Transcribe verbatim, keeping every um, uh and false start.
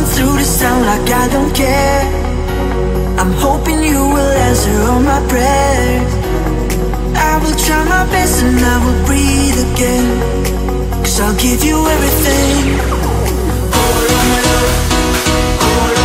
through the sound like I don't care. I'm hoping you will answer all my prayers. I will try my best and I will breathe again, 'cause I'll give you everything. All of my love, all